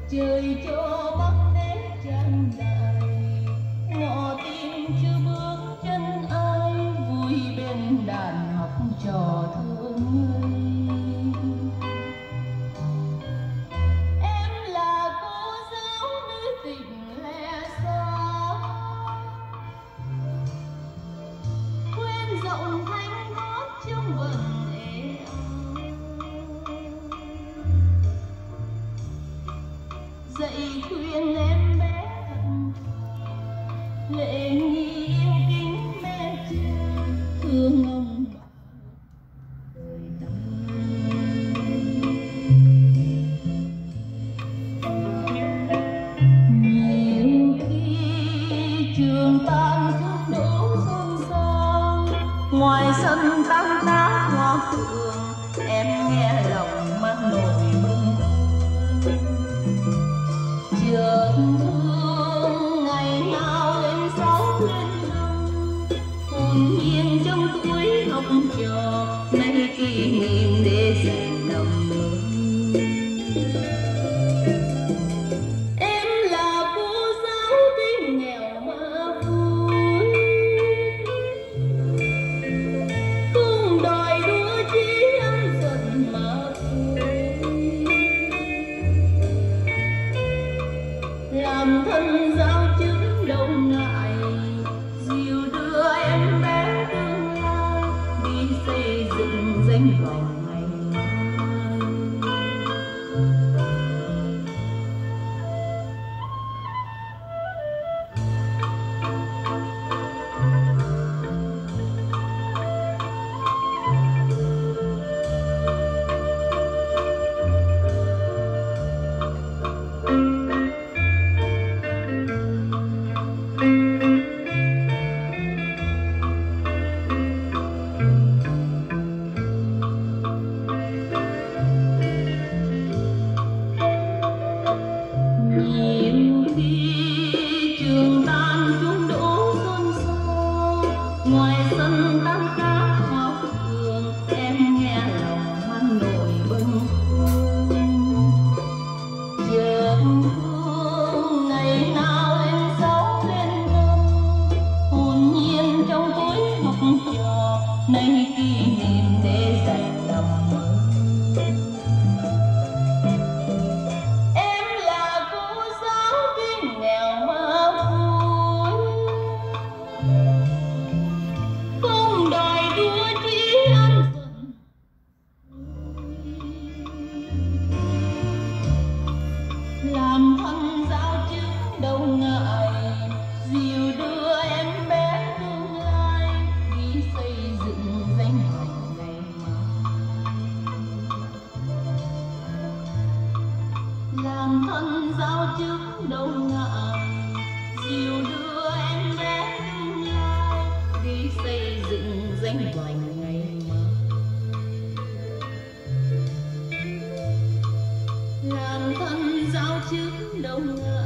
trời cho bắc nét tràn đầy, ngõ tim chưa bước chân ai vui bên đàn học trò thương ngây. Em là cô giáo nơi tỉnh lẻ xa, quên giọng thanh hót trong vần ê dạy khuyên em bé thật lệ nghi yêu kính mẹ cha thương ông bà đời ta. Nhiều khi trường tan thuốc đổ xôn xao, ngoài sân tăng tá hoa phượng em nghe lòng mang nỗi bâng chợt thương ngày nào lên sáu lên năm, hồn nhiên trong tuổi học trò nay kỷ niệm để dạy lòng mơ. Em là cô giáo tuy nghèo mà vui, không đòi đũa chỉ ăn dần mà vui, làm thân giáo chứng đâu ngại dìu đưa em bé tương lai đi xây dựng danh vọng ngày mai. Nhiều khi trường tan chúng đổ xôn xao, ngoài sân tan cá hoa phượng em nghe lòng mang nỗi bâng khuâng. Chợt thương ngày nào lên sáu lên năm, hồn nhiên trong tuổi học trò nay kỷ niệm để dạy lòng mơ. Làm thân giáo chứng đâu ngại dìu đưa em bé tương lai đi xây dựng danh vọng ngày mai. Làm thân giáo chứng đâu ngại dìu đưa em bé tương lai đi xây dựng danh vọng ngày mai. Làm thân giáo chứng đâu ngại